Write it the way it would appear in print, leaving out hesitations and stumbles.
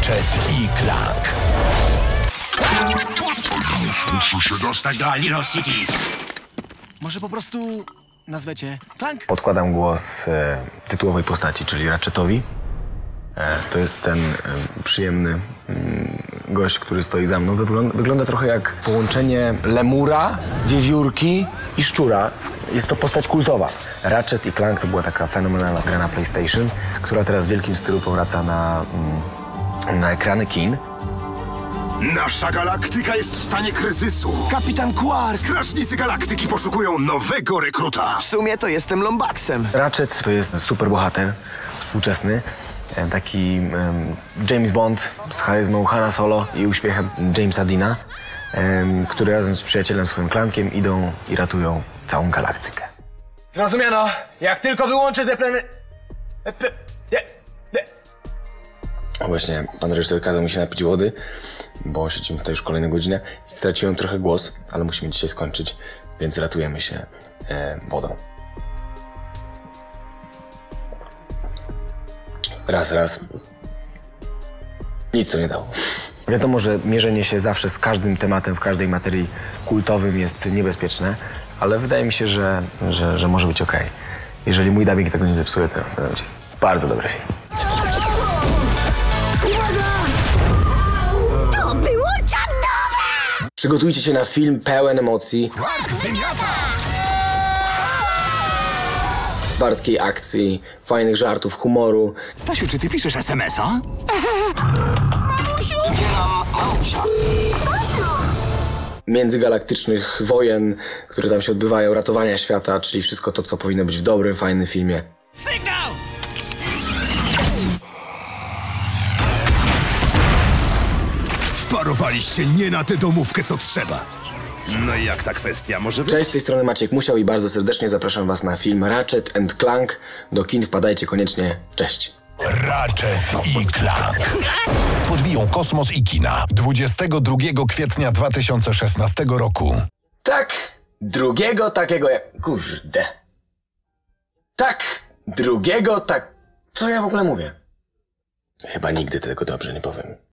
Ratchet i Clank. Muszę się dostać do Aliro City. Może po prostu nazwecie Clank? Podkładam głos tytułowej postaci, czyli Ratchetowi. To jest ten przyjemny gość, który stoi za mną. Wygląda trochę jak połączenie lemura, wiewiórki i szczura. Jest to postać kultowa. Ratchet i Clank to była taka fenomenalna gra na PlayStation, która teraz w wielkim stylu powraca na ekrany kin. Nasza galaktyka jest w stanie kryzysu. Kapitan Quark! Strażnicy galaktyki poszukują nowego rekruta. W sumie to jestem Lombaxem. Ratchet to jest superbohater współczesny. Taki James Bond z charyzmą Hanna Solo i uśmiechem Jamesa Deana, który razem z przyjacielem swoim Clankiem idą i ratują całą galaktykę. Zrozumiano. Jak tylko wyłączę te plany... Właśnie pan reżyser kazał mi się napić wody, bo siedzimy tutaj już kolejną godzinę i straciłem trochę głos, ale musimy dzisiaj skończyć, więc ratujemy się wodą. Raz. Nic to nie dało. Wiadomo, że mierzenie się zawsze z każdym tematem w każdej materii kultowym jest niebezpieczne, ale wydaje mi się, że może być okej. Jeżeli mój dubbing tego nie zepsuje, to będzie bardzo dobry film. To było czadowe! Przygotujcie się na film pełen emocji, wartkiej akcji, fajnych żartów, humoru. Stasiu, czy ty piszesz SMS-a? Międzygalaktycznych wojen, które tam się odbywają, ratowania świata, czyli wszystko to, co powinno być w dobrym, fajnym filmie. Sygnał! Wparowaliście nie na tę domówkę, co trzeba. No i jak ta kwestia może być? Cześć, z tej strony Maciek Musiał i bardzo serdecznie zapraszam was na film Ratchet and Clank. Do kin wpadajcie koniecznie. Cześć. Ratchet i Clank. Podbiją kosmos i kina 22 kwietnia 2016 roku. Tak, drugiego takiego jak... Kurde. Tak, drugiego tak... Co ja w ogóle mówię? Chyba nigdy tego dobrze nie powiem.